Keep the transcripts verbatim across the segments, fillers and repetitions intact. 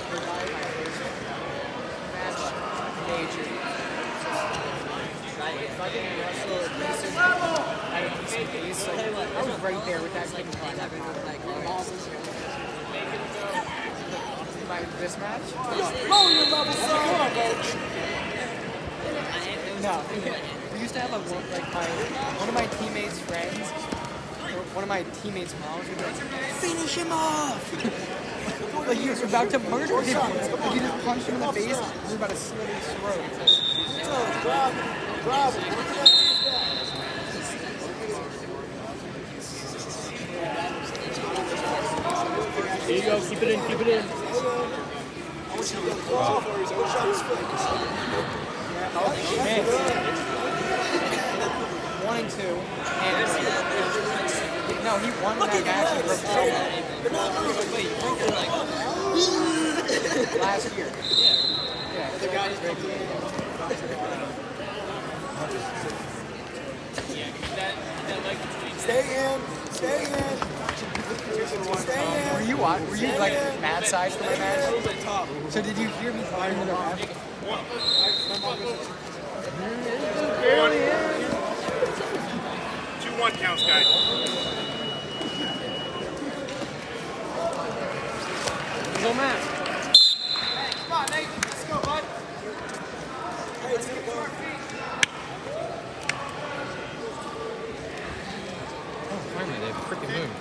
I was right there with that kid. My this match? Lower your level, son. Come on, coach. No. We used to have a one, like my one of my teammates' friends, or one of my teammates' moms would be like, finish him off! Like he was about to murder him. Like he just punched him in the face and he was about to slit his throat. So, grab him. Grab him. There you go, keep it in, keep it in. I want you to go off or he's shot his foot. Man. One and two. And no, he won that match and broke the last year. Yeah. Yeah. The guy is very good. Stay in. Stay in. Stay in. Were you watch, Were you like mad size for my match? So did you hear me talking to the ref? two one counts, guys. No match. Come on, Nate. Let's go, bud. Hey, it's gonna go. Oh, finally, they freaking moved.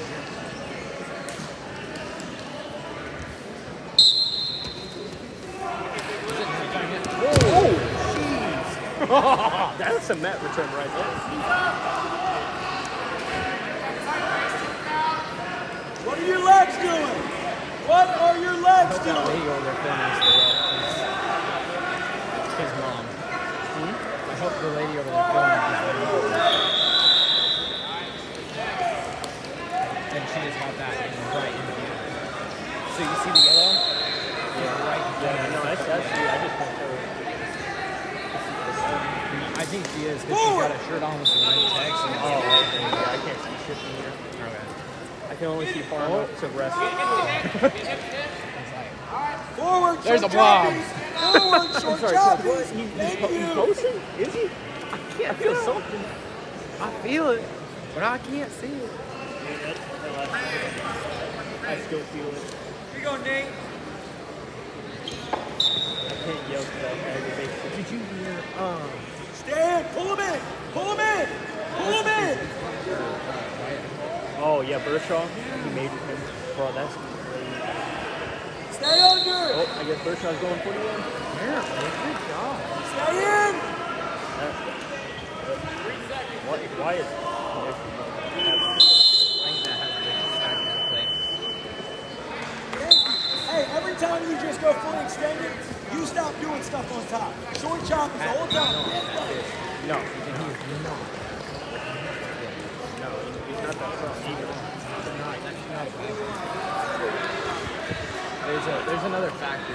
That's a mat return right there. What are your legs doing? What are your legs That doing? lady over there filming us the his mom. Hmm? I hope the lady over there filming us. And she just got that right in the view. So you see the yellow? Yeah, right. Yeah, no, that's that's I just can't tell. I think she is because she's got a shirt on with some red text. And Oh, okay. Yeah, I can't see shit from here. okay. I can only see far enough to rest. Forward, There's short a blob. choppies. Forward, I'm short sorry, choppies. what? He, Thank he's, he's you. posting? Is he? I can't I feel something. I feel it, but I can't see it. I still feel it. Here you go, Nate. I can't yell because that aggravates me. Did you hear? Um. Stand. Pull him in. Pull him in. Pull him in. Oh, yeah, Bershaw. He made with him. Bro, that's crazy. Stay under. Oh, I guess Bershaw's going for the one. Apparently, good job. Stay in. Why, why is Hey, every time you just go fully extended, you stop doing stuff on top. Short choppies the whole time. No, no. No, he's not that strong either. There's a there's another factor.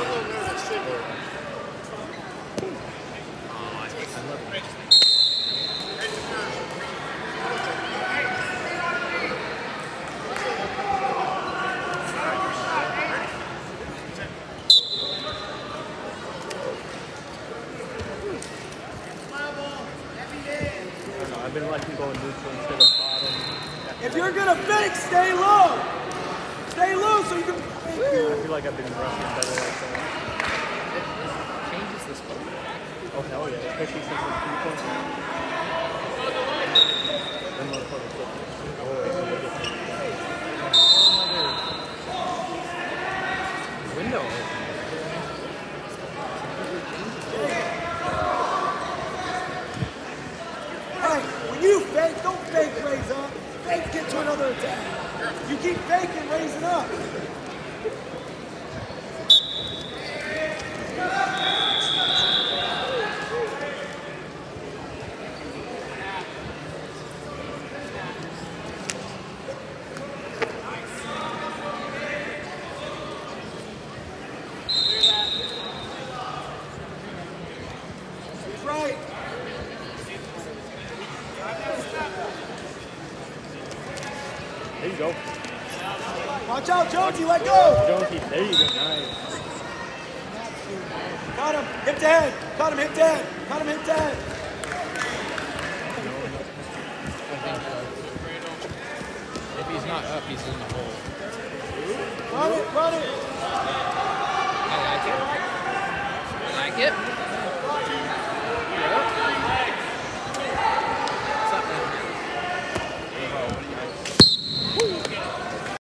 I've been liking going neutral instead of bottom. If you're gonna fake, stay low. Stay low so you can. Thank you. I feel like I've been rushing better like that. It changes the sport. Oh hell yeah, especially since it's three points. Them motherfuckers get Window. Hey, when you fake, don't fake raise up. Fake get to another attack. You keep faking raising up. He's right. There you go. Watch out, Jonesy, let go. Jonesy, there you go. Nice. Got him, hip to head. Got him, hip to head. Got him, hip to head. If he's not up, he's in the hole. Run it, run it. I like it. I like it.